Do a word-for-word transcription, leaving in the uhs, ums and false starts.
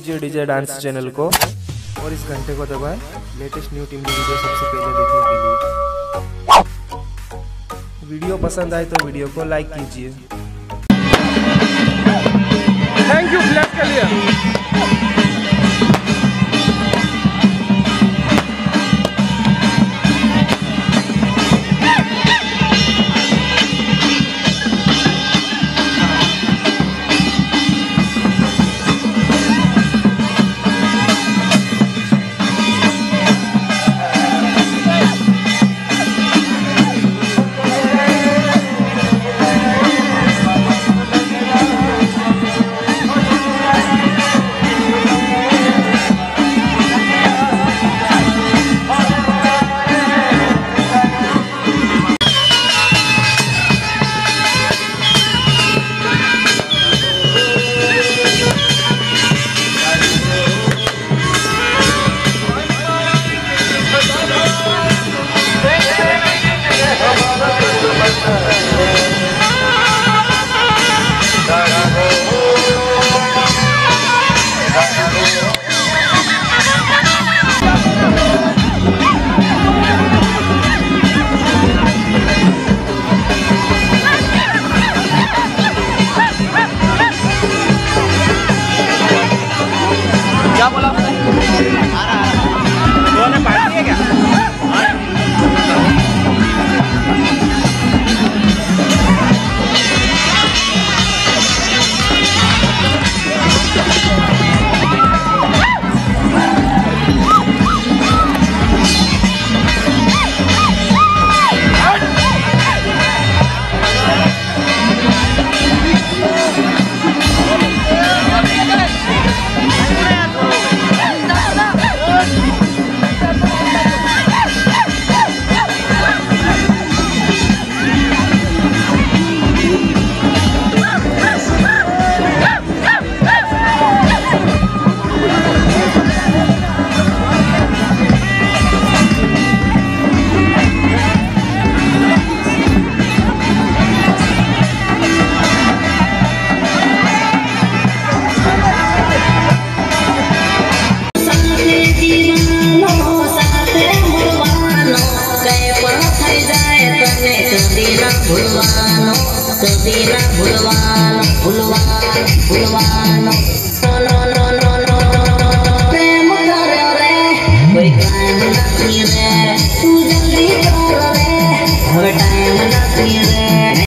कीजिए DJ dance channel को और इस घंटे को दबाएं लेटेस्ट न्यू टीम वीडियो सबसे पहले देखने के लिए। वीडियो पसंद आए तो वीडियो को लाइक कीजिए। थैंक यू फ्लैश के लिए। क्या बोला आपने? आ रहा है। दोनों ने पार्टी है क्या? भूलवानो सबीरा भूलवानो भूलवानो भूलवानो नो नो नो नो नो प्रेम करो रे कोई टाइम नहीं रे तू जल्दी करो रे अब टाइम नहीं रे।